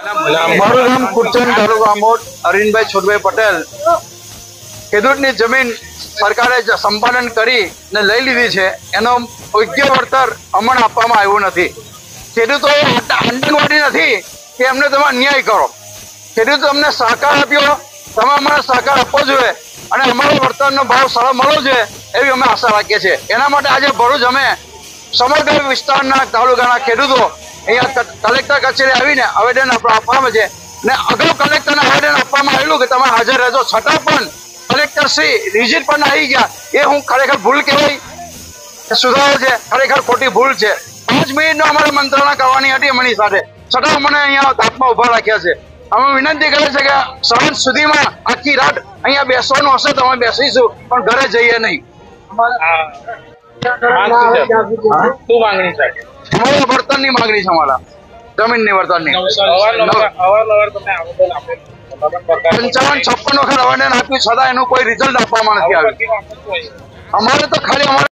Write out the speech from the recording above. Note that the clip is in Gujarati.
મારું નામ કુરચન તાલુકા આમોદ અરવિંદભાઈ છોટભાઈ પટેલ। ખેડૂતની જમીન સરકારે સંપાદન કરીને લઈ લીધી છે, એનો યોગ્ય વળતર અમને આપવામાં આવ્યું નથી। ખેડૂતોએ આતંકવાદી નથી કે એમને તમે અન્યાય કરો, ખેડૂતો અમને સહકાર આપ્યો, તમે અમને સહકાર આપવો જોઈએ અને અમારો વળતરનો ભાવ સારો મળવો જોઈએ એવી અમે આશા રાખીએ છીએ। એના માટે આજે ભરૂચ અમે સમગ્ર વિસ્તારના તાલુકાના ખેડૂતો અહીંયા કલેક્ટર કચેરી આવીને આવેદન આપવામાં છે ને અગાઉ કલેક્ટરને આવેદન આપવામાં આવેલું કે તમે હાજર રહેજો, છતાં પણ કલેક્ટર શ્રી રિઝિટ પણ આવી ગયા। એ હું ખરેખર ભૂલ કહેવાય, સુધારો છે, ખરેખર ખોટી ભૂલ છે। 5 મિનિટનો અમારે મંત્રણા કરવાની હતી એમની સાથે, છતાં અમને અહીંયા તાપમાં ઉભા રાખ્યા છે। અમે વિનંતી કરીએ છીએ કે સાંજ સુધીમાં આખી રાત અહીંયા બેસવાનું હશે તો અમે બેસીશું, પણ ઘરે જઈએ નહીં। અમારા વળતરની માંગણી છે, અમારા જમીનની વળતરની। 55-56 વખત આવેદન આપ્યું, છતાં એનું કોઈ રિઝલ્ટ આપવામાં નથી આવ્યું। અમારે તો ખાલી